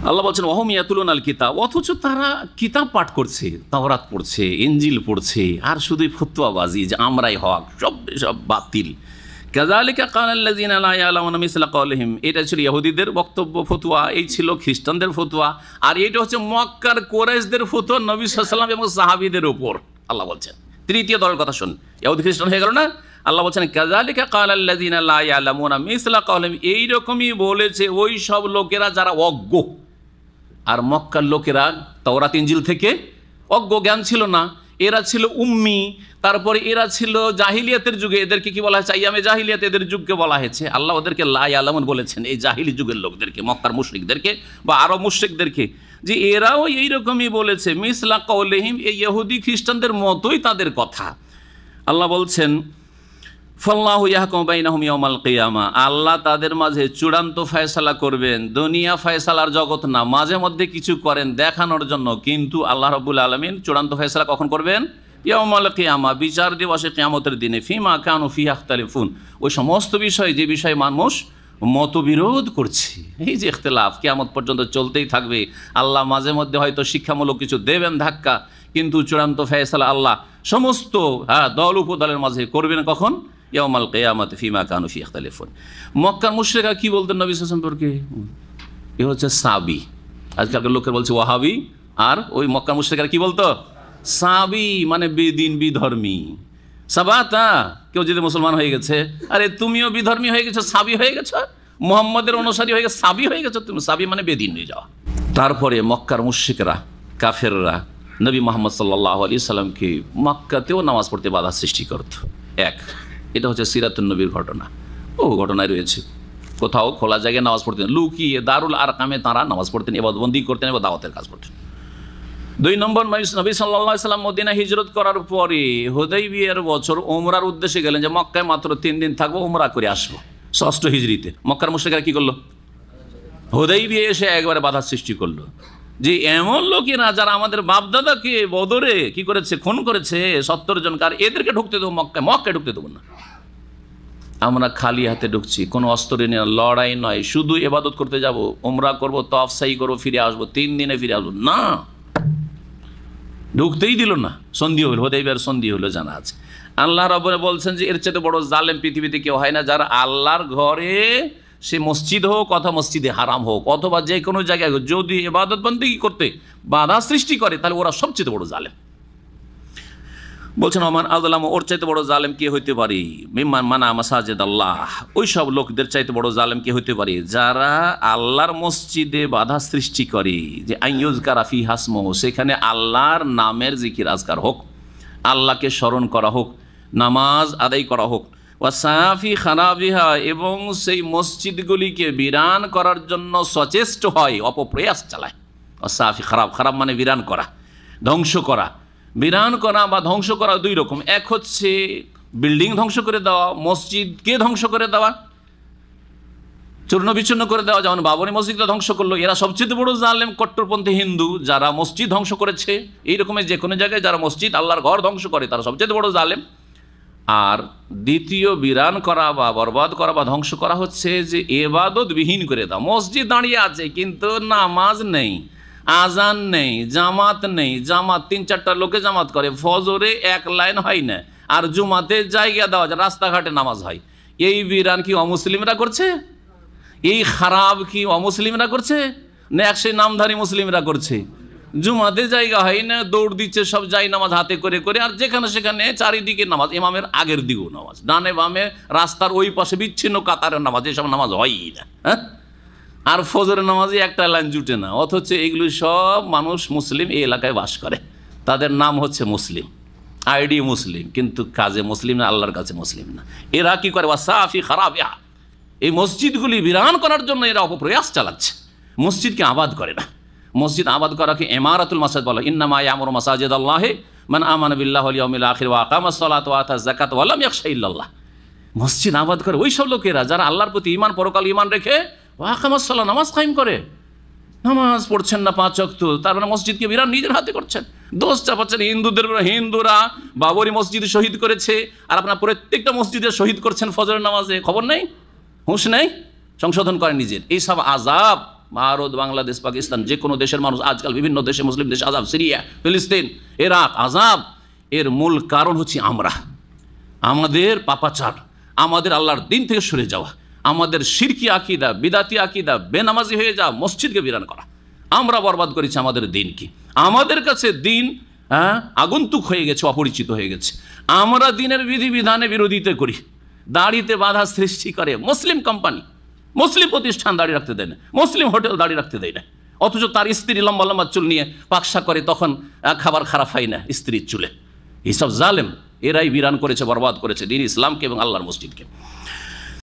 আল্লাহ বলছেন ওয়াহুম ইয়াতুলুনাল কিতাব, অথচ তারা কিতাব পাঠ করছে, তাওরাত পড়ছে, ইনজিল পড়ছে, আর শুধুই ফতোয়াবাজি যে আমরাই হক, সব বাতিল। কাযালিকা ক্বালাল্লাযীনা লা ইয়ালামুনা মিসলা ক্বাওলিহিম, এটা ছিল ইহুদিদের বক্তব্য, ফতোয়া। এই ছিল খ্রিস্টানদের ফতোয়া। আর এটা হচ্ছে মক্কার কুরাইশদের ফতোয়া নবী সাল্লাল্লাহু আলাইহি ওয়াসাল্লাম এবং সাহাবীদের উপর। আল্লাহ বলছেন তৃতীয় দলের কথা শুন, ইহুদি খ্রিস্টান হয়ে গেল না। আল্লাহ বলছেন কাযালিকা ক্বালাল্লাযীনা লা ইয়ালামুনা মিসলা ক্বাওলিহিম, এইরকমই বলেছে ওই সব লোকেরা যারা অজ্ঞ। আর মক্কার লোকেরা তাওরাত ইনজিল থেকে অজ্ঞ, জ্ঞান ছিল না, এরা ছিল উম্মি। তারপরে এরা ছিল জাহিলিয়াতের যুগে, এদেরকে কি বলা হয়েছে? আইয়ামে জাহিলিয়াত এদের যুগকে বলা হয়েছে। আল্লাহ ওদেরকে লা ইয়ালামুন বলেছেন, এই জাহিলি যুগের লোকদেরকে, মক্কার মুশরিকদেরকে বা আরব মুশরিকদেরকে, যে এরাও এইরকমই বলেছে মিসলা কওলিহিম, এই ইহুদি খ্রিস্টানদের মতোই তাদের কথা। আল্লাহ বলছেন ফাল্লাহু ইয়াহকুমু বাইনাহুম ইয়াওমাল কিয়ামা, আল্লাহ তাদের মাঝে চূড়ান্ত ফয়সালা করবেন। দুনিয়া ফয়সালার জগৎ না, মাঝে মধ্যে কিছু করেন দেখানোর জন্য, কিন্তু আল্লাহ রাব্বুল আলামিন চূড়ান্ত ফয়সালা কখন করবেন? ইয়াওমাল কিয়ামা, বিচার দিবসে, কিয়ামতের দিনে। ফিমা কানু ফিহি ইখতালিফুন, ওই সমস্ত বিষয় যে বিষয়ে মানুষ মতবিরোধ করছে, এই যে ইখতিলাফ কিয়ামত পর্যন্ত চলতেই থাকবে। আল্লাহ মাঝে মধ্যে হয়তো শিক্ষামূলক কিছু দেবেন ধাক্কা, কিন্তু চূড়ান্ত ফয়সালা আল্লাহ সমস্ত দল উপদলের মাঝে করবেন কখন? ইয়াউমাল কিয়ামাতি ফিমা কানু ফিহি ইখতালিফুন। মক্কার মুশরিকরা কি বলতেন নবী সাল্লাল্লাহু আলাইহি ওয়াসাল্লাম সম্পর্কে? এ হচ্ছে সাবি। আজকালকার লোকের বলছে ওয়াহাবি, আর ওই মক্কার মুশরিকরা কি বলতো? সাবি, মানে বেদিন, বিধর্মী। সাবাতা, কেউ যদি মুসলমান হয়ে গেছে, আরে তুমিও বিধর্মী হয়ে গেছো, সাবি হয়ে গেছো, মুহাম্মদের অনুসারী হয়ে গেছে, সাবি হয়ে গেছো তুমি। সাবি মানে বেদিন নিয়ে যাওয়া। তারপরে মক্কার মুশরিকরা, কাফেররা নবী মুহাম্মদ সাল্লাল্লাহু আলাইহি সাল্লামকে মক্কাতেও নামাজ পড়তে বাধা সৃষ্টি করত। এটা হচ্ছে সিরাতুন নবীর ঘটনা। ও ঘটনায় রয়েছে, কোথাও খোলা জায়গায় নামাজ পড়তেন, লুকিয়ে দারুল আরকামে তাঁরা নামাজ পড়তেন, ইবাদতবন্দি করতেন এবং দাওয়াতের কাজ করতেন। 2 নম্বর, নবী সাল্লাল্লাহু আলাইহি সাল্লাম মদিনা হিজরত করার পরে হুদাইবিয়ার বছর উমরার উদ্দেশ্যে গেলেন, যে মক্কায় মাত্র 3 দিন থাকবো, উমরা করে আসবো। 6ষ্ঠ হিজরিতে মক্কার মুশরিকরা কি করলো? হুদাইবিয়া এসে একবারে বাধা সৃষ্টি করলো, যে এমন লোকেরা যারা আমাদের বাপদাদাকে বদরে কি করেছে, খুন করেছে 70 জন, কার এদেরকে ঢুকতে দেবো মক্কায় ঢুকতে দেবো না। আমরা খালি হাতে ঢুকছি, কোনো অস্ত্র নিয়ে, লড়াই নয়, শুধু ইবাদত করতে যাব, উমরা করবো, তওয়াফ সাই করবো, ফিরে আসবো, 3 দিনে ফিরে আসবো না। ঢুকতেই দিল না। সন্ধি হলো, হুদাইবিয়ার সন্ধি হলো, জানা আছে। আল্লাহ রাব্বুল বলছেন যে এর চেয়ে বড় জালেম পৃথিবীতে কেউ হয় না, যারা আল্লাহর ঘরে, সে মসজিদ হোক অথবা মসজিদে হারাম হোক অথবা যে কোনো জায়গায় যদি ইবাদত বন্দেগী করতে বাধা সৃষ্টি করে, তাহলে ওরা সবচেয়ে বড় জালেম। বলছেন ওমান আযলাম, ওর চাইতে বড় জালেম কে হইতে পারে? মিম্মান মানা মাসাজিদ আল্লাহ, ওই সব লোকদের চাইতে বড় জালেম কে হইতে পারে যারা আল্লাহর মসজিদে বাধা সৃষ্টি করে, যে আইয়ুযকারা ফিহা ইসমুহু, সেখানে আল্লাহর নামের জিকির আজকার হোক, আল্লাহকে স্মরণ করা হোক, নামাজ আদায় করা হোক, ওয়াসাফি খারাবিহা, এবং সেই মসজিদগুলিকে বিরান করার জন্য সচেষ্ট হয়, অপপ্রয়াস চালায়। ওয়াসাফি খারাপ মানে বিরান করা, ধ্বংস করা। বিরান করা বা ধ্বংস করা 2 রকম। এক হচ্ছে বিল্ডিং ধ্বংস করে দেওয়া, মসজিদকে ধ্বংস করে দেওয়া, চূর্ণ বিচ্ছিন্ন করে দেওয়া, যেমন বাবরি মসজিদটা ধ্বংস করলো। এরা সবচেয়ে বড় জালেম, কট্টরপন্থী হিন্দু, যারা মসজিদ ধ্বংস করেছে। এই রকমের যে কোনো জায়গায় যারা মসজিদ, আল্লাহর ঘর ধ্বংস করে, তারা সবচেয়ে বড় জালেম। আর দ্বিতীয় বিরান করা বা বরবাদ করা বা ধ্বংস করা হচ্ছে যে ইবাদত বিহীন করে দাও। মসজিদ দাঁড়িয়ে আছে কিন্তু নামাজ নেই, আজান নেই, জামাত নেই। জামাত 3-4টা লোকে জামাত করে, ফজরে 1 লাইন হয় না, আর জুমাতে জায়গা দেওয়া যায়, রাস্তাঘাটে নামাজ হয়। এই বিরান কি অমুসলিমরা করছে? এই খারাপ কি অমুসলিমরা করছে না একশো নামধারী মুসলিমরা করছে? জুমাতে জায়গা হয় না, দৌড় দিচ্ছে সব, যাই নামাজ হাতে করে করে, আর যেখানে সেখানে চারিদিকে নামাজ, ইমামের আগের দিকেও নামাজ, ডানে বামে রাস্তার ওই পাশে বিচ্ছিন্ন কাতারের নামাজ, এসব নামাজ হয়ই না। হ্যাঁ, আর ফজরের নামাজে 1টা লাইন জুটে না। অথচ এগুলো সব মানুষ মুসলিম এই এলাকায় বাস করে, তাদের নাম হচ্ছে মুসলিম, আইডি মুসলিম, কিন্তু কাজে মুসলিম না, আল্লাহর কাছে মুসলিম না। এরা কি করে? ওয়াসাফি খারাবিহা, এই মসজিদগুলি বিরান করার জন্য এরা অপপ্রয়াস চালাচ্ছে, মসজিদকে আবাদ করে না। মসজিদ আবাদ করাকে ইমারাতুল মাসাজিদ বলা। ইন্নামা ইয়ামুরু মাসাজিদাল্লাহি মান আমানা বিল্লাহি ওয়াল ইয়াউমিল আখির ওয়া আকামাস সালাতা ওয়া আতাজ যাকাতা ওয়া লাম ইয়াখশা ইল্লাল্লাহ। মসজিদ আবাদ করে ওই সব লোকেরা যারা আল্লাহর প্রতি ঈমান, পরকাল ঈমান রেখে ওয়া আকামাস সালাত, নামাজ কায়েম করে। নামাজ পড়ছেন না 5 ওয়াক্ত, তার মানে মসজিদকে বিরান নিজের হাতে করছেন। দোষ চাপাচ্ছেন হিন্দুদের। হিন্দুরা বাবরি মসজিদ শহীদ করেছে, আর আপনার প্রত্যেকটা মসজিদে শহীদ করছেন ফজরের নামাজে। খবর নেই, হুঁশ নেই, সংশোধন করেন নিজের। এইসব আযাব ভারত, বাংলাদেশ, পাকিস্তান, যে কোনো দেশের মানুষ আজকাল বিভিন্ন দেশে, মুসলিম দেশে আজাব, সিরিয়া, ফিলিস্তিন, ইরাক আজাব, এর মূল কারণ হচ্ছে আমাদের পাপাচার, আমাদের আল্লাহর দিন থেকে সরে যাওয়া, আমাদের শিরকি আকিদা, বিদাতি আকিদা, বেনামাজি হয়ে যাওয়া, মসজিদকে বিরান করা। আমরা বরবাদ করেছি আমাদের দিনকে। আমাদের কাছে দিন আগন্তুক হয়ে গেছে, অপরিচিত হয়ে গেছে। আমরা দিনের বিধিবিধানে বিরোধিতা করি, দাড়িতে বাধা সৃষ্টি করে মুসলিম কোম্পানি, মুসলিম প্রতিষ্ঠান দাড়ি রাখতে দেয় না, মুসলিম হোটেল দাড়ি রাখতে দেয় না, অথচ তার স্ত্রী লম্বা লম্বা চুল নিয়ে পাকসা করে, তখন খাবার খারাপ হয় না স্ত্রীর চুলে। এইসব জালেম, এরাই বিরান করেছে, বরবাদ করেছে দিন ইসলামকে এবং আল্লাহর মসজিদকে।